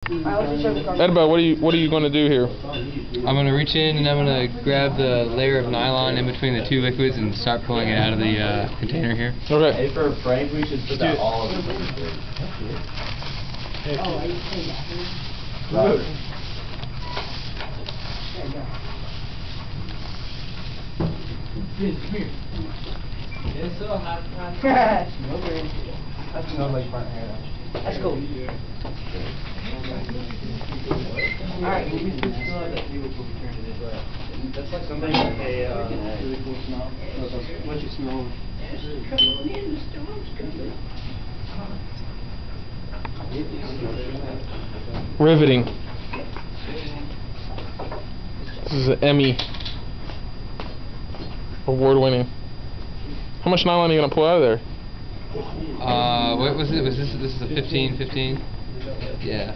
Edba, what are you going to do here? I'm going to reach in and I'm going to grab the layer of nylon in between the two liquids and start pulling it out of the container here. Okay. Hey, for a prank, we should put that all over the place. Robert. Come here. It's so hot. That smells like burnt hair. That's cool. Alright. That's like something like a really cool smell. What you smell? Riveting. This is an Emmy award-winning. How much nylon are you gonna pull out of there? What was it? This is a 15? Yeah.